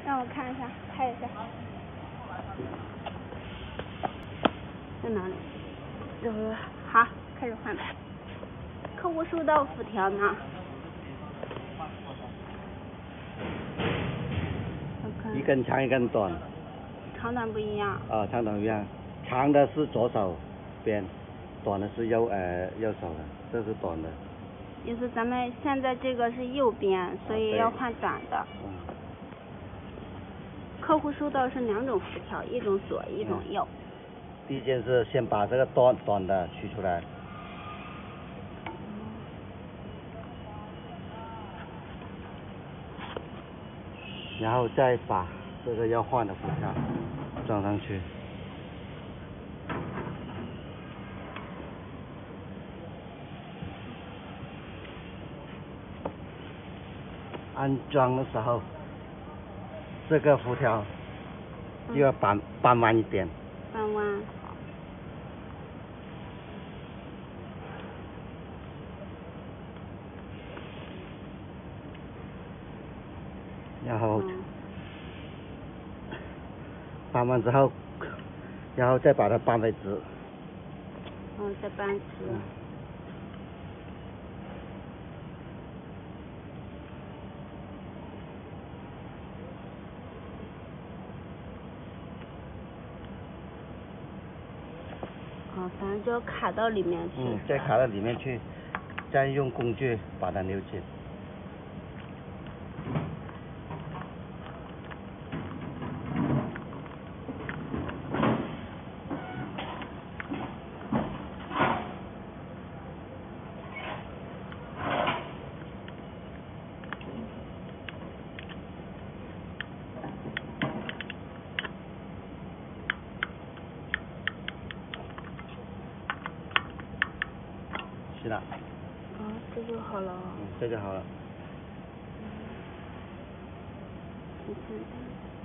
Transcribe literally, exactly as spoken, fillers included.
让我看一下，拍一下。在哪里？就是好，开始换吧。客户收到辐条呢？ 一根长一根短。 长短不一样。 啊，长短不一样，长的是左手边，短的是右呃右手的，这是短的。 意思咱们现在这个是右边，所以要换短的。 嗯。 客户收到是两种辐条，一种左，一种右。 嗯、第一件是先把这个短短的取出来。然后再把这个要换的辐条装上去。安装的时候，这个辐条就要扳扳弯一点。 扳弯。 然后嗯、 扳完之后，然后再把它扳回直。 嗯，再扳直。嗯哦，反正就要卡到里面去。 嗯，再卡到里面去，再用工具把它扭紧。是的。 哦，这就好了。 嗯，这就好了。 嗯，很简单。